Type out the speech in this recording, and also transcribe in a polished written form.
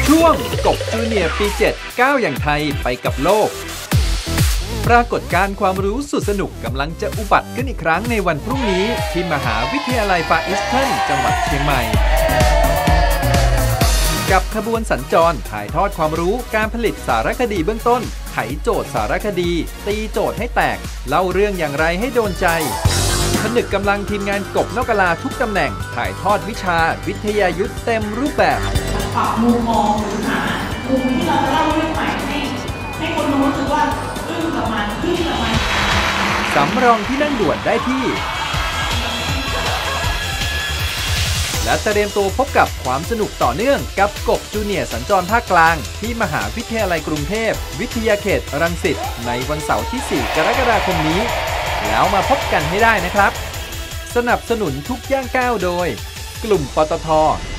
ช่วงกบจูเนียร์ปี 7 ก้าวอย่างไทยไปกับโลกปรากฏการณ์ความรู้สุดสนุกกำลังจะอุบัติขึ้นอีกครั้งในวันพรุ่งนี้ที่มหาวิทยาลัยฟาร์อีสเทิร์นจังหวัดเชียงใหม่กับขบวนสัญจรถ่ายทอดความรู้การผลิตสารคดีเบื้องต้นไขโจทย์สารคดีตีโจทย์ให้แตกเล่าเรื่องอย่างไรให้โดนใจผนึกกำลังทีมงานกบนกกะลาทุกตำแหน่งถ่ายทอดวิชาวิทยายุทธเต็มรูปแบบปรับมุมมองหรือหามุมที่เราจะเล่าเรื่องใหม่ให้คนรู้สึกว่ากับมันกับมันสำรองที่นั่งด่วนได้ที่และเตรียมตัวพบกับความสนุกต่อเนื่องกับกบจูเนียร์สัญจรภาคกลางที่มหาวิทยาลัยกรุงเทพวิทยาเขตรังสิตในวันเสาร์ที่ 4 กรกฎาคมนี้แล้วมาพบกันให้ได้นะครับสนับสนุนทุกย่างก้าวโดยกลุ่มปตท.